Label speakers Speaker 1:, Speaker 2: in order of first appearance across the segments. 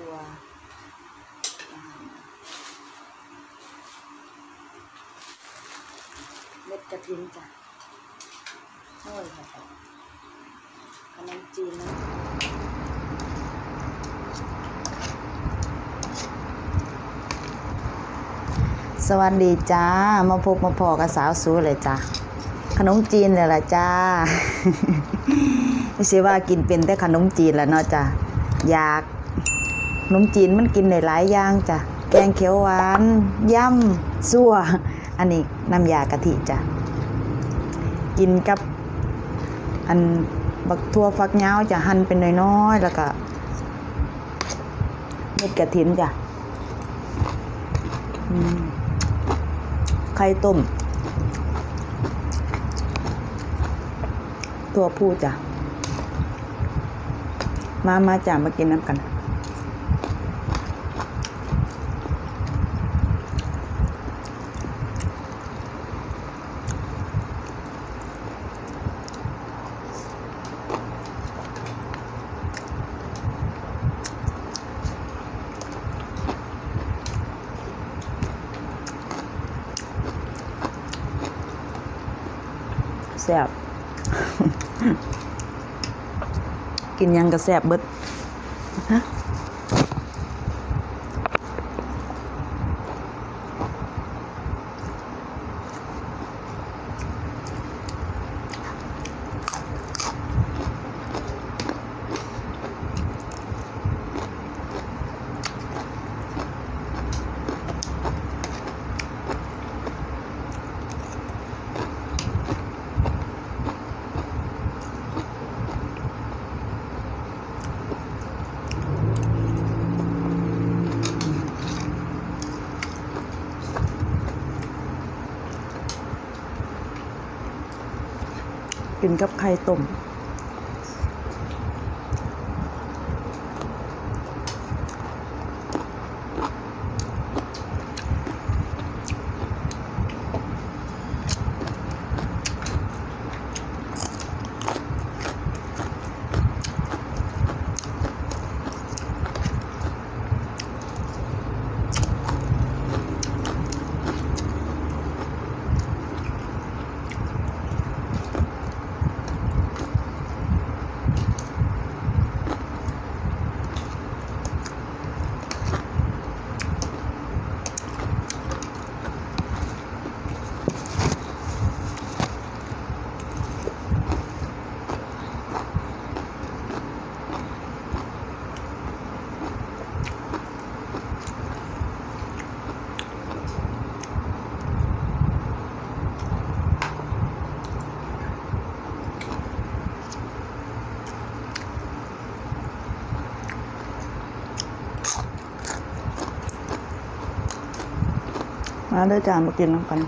Speaker 1: ถั่วเม็ดกระถินจ้ะโอ้ยค่ะขนมจีนนะสวัสดีจ้ามาพบมาพอกับสาวสูเลยจ้าขนมจีนเลยล่ะจ้า ไม่ใช่ว่ากินเป็นแต่ขนมจีนแล้วเนาะจ้าอยากขนมจีนมันกินได้หลายอย่างจ้ะแกงเขียวหวานย่ำซั่วอันนี้น้ำยากะทิจ้ะกินกับอันบักทั่วฟักยาวจะหั่นเป็นน้อยๆแล้วก็เม็ดกระถินจ้ะไข่ต้มตัวผู้จ้ะมาจ้ะมากินน้ำกันแซ่บ กินยังก็แซ่บเบิดฮะกินกับไข่ต้มมาเด้อจ้ามากินน้ำกัน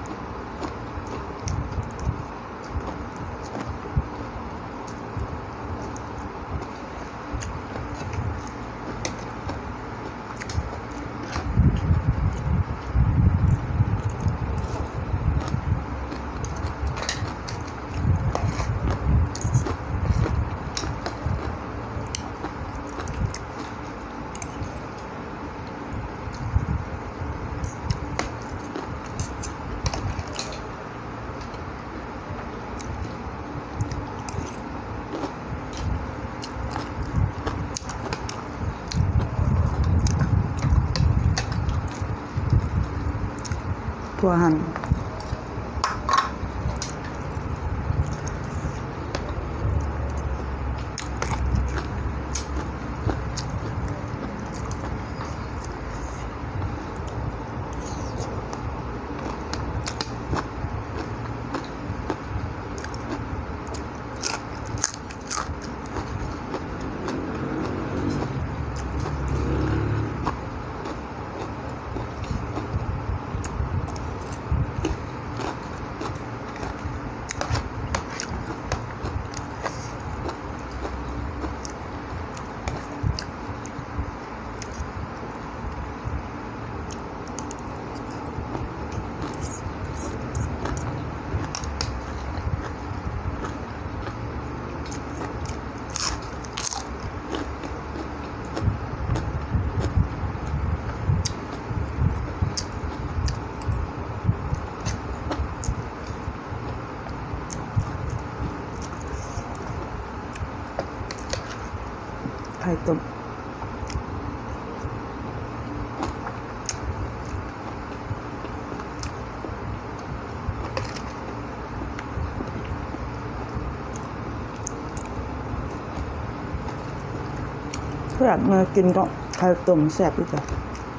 Speaker 1: ถั่วหั่นไข่ต้มถ้าอยากมากินก็ไข่ต้มแซ่บดีจ้ะ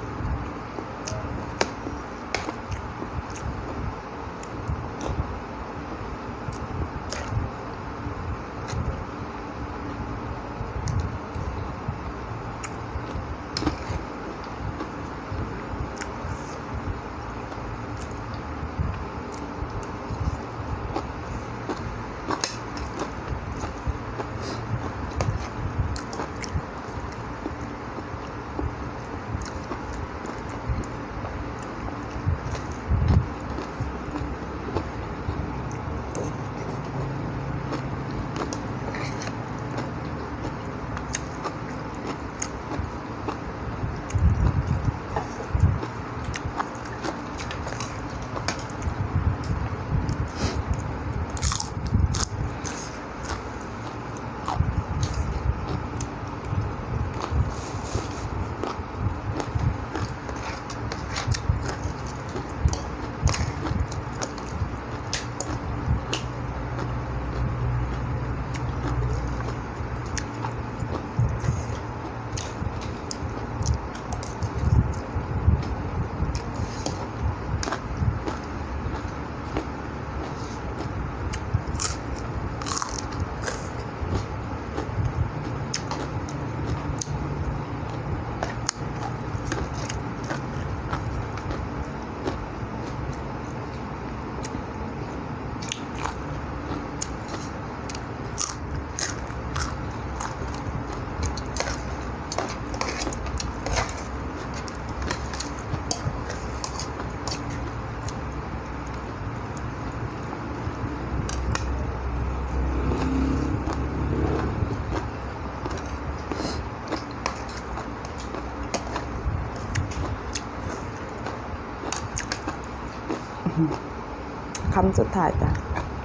Speaker 1: คำสุดท้ายจ้ะ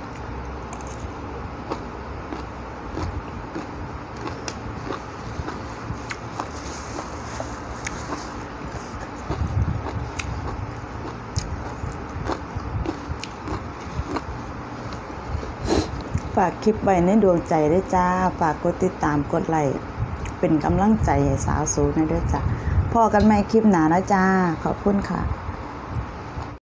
Speaker 1: ฝากคลิปไว้ในดวงใจด้วยจ้าฝากกดติดตามกดไลค์เป็นกำลังใจให้สาวสูงในด้วยจ้ะพอกันใหม่คลิปหน้านะจ้าขอบคุณค่ะ